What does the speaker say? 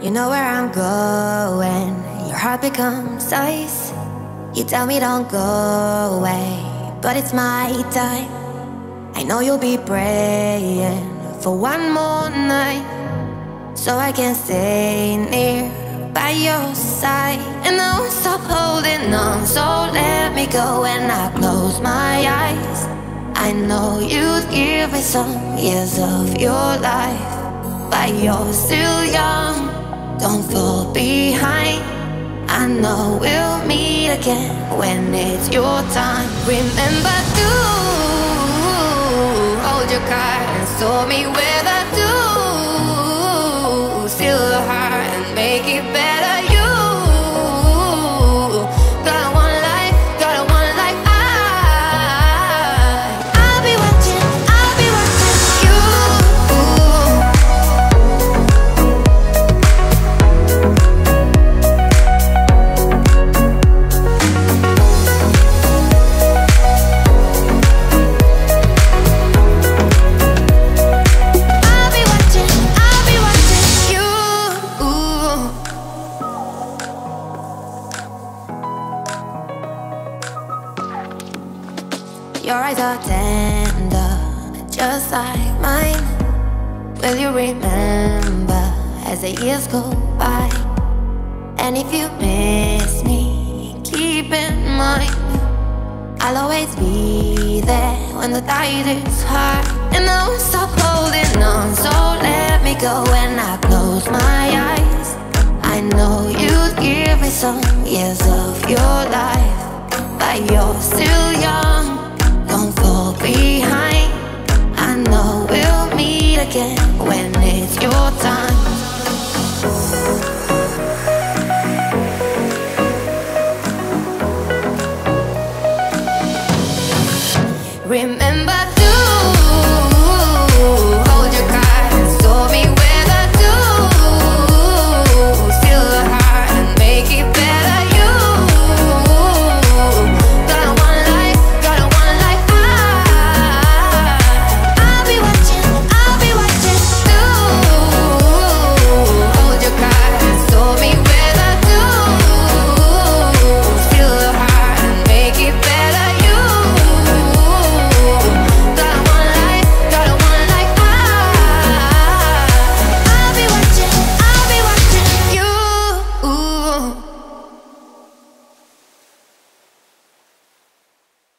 You know where I'm going. Your heart becomes ice. You tell me don't go away, but it's my time. I know you'll be praying for one more night, so I can stay near by your side. And I won't stop holding on, so let me go when I close my eyes. I know you'd give me some years of your life, but you're still young, don't fall behind. I know we'll meet again when it's your time. Remember to hold your card and show me where the do. Steal the heart and make it better. You got one life, got one life. I'll be watching you. Your eyes are tender, just like mine. Will you remember as the years go by? And if you miss me, keep in mind, I'll always be there when the tide is high. And I won't stop holding on, so let me go when I close my eyes. I know you'd give me some years of your life, but you're still young, don't fall behind. I know we'll meet again when it's your time. Remember